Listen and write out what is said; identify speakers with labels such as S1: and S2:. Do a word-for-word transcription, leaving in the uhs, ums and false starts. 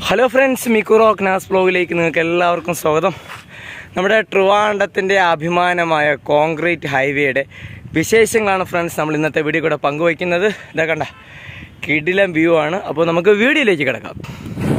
S1: Hello friends, Mikku rock Naz വ്ലോഗിലേക്ക് നിങ്ങൾക്ക് എല്ലാവർക്കും സ്വാഗതം. നമ്മുടെ ട്രിവാൻഡ്രത്തിൻ്റെ അഭിമാനമായ കോൺക്രീറ്റ് ഹൈവേയുടെ വിശേഷങ്ങളാണ് ഫ്രണ്ട്സ് നമ്മൾ ഇന്നത്തെ വീഡിയോ കൂടെ പങ്കുവയ്ക്കുന്നത്. ഇതാ കണ്ട കിടിലം വ്യൂ ആണ്. അപ്പോൾ നമുക്ക് വീഡിയോയിലേക്ക് കിടക്കാം.